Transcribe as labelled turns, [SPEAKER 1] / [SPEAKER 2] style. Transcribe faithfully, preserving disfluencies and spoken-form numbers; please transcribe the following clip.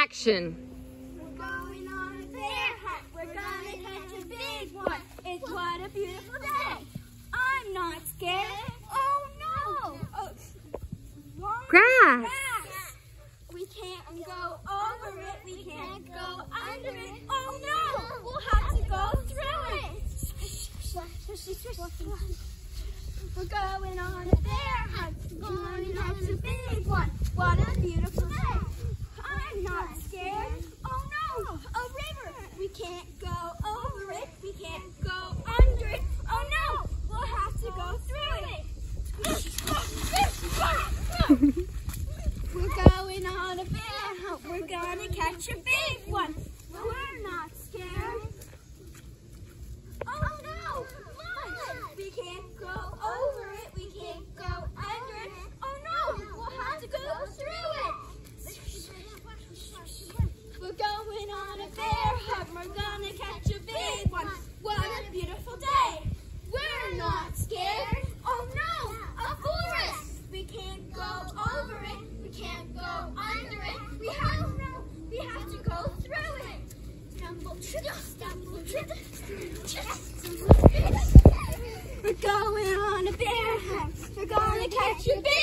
[SPEAKER 1] Action.
[SPEAKER 2] We're going on a bear hunt. We're gonna catch a big one. It's what a beautiful day. I'm not scared. Oh no! Oh,
[SPEAKER 1] Grass.
[SPEAKER 2] grass. We can't go over it. We can't go under it. Oh no! We'll have to go through it. We're going on a bear hunt. We're going to catch a big one. What a beautiful day. I'm not scared. Oh no, a river. We can't go over it. We can't go under it. Oh no, we'll have to go through it. We're going on a bear hunt. We're gonna catch a big one. We're not scared. Oh no, mud. We can't go over it. We can't go under it. Oh no, we'll have to go through it. We're going on a bear hunt. We're gonna catch a big one. What a beautiful day. We're not scared. Oh no, a forest. We can't go over it. We can't go under it. We have we have to go through it. Stumble, trip, stumble, trip. We're going on a bear hunt. We're gonna catch a big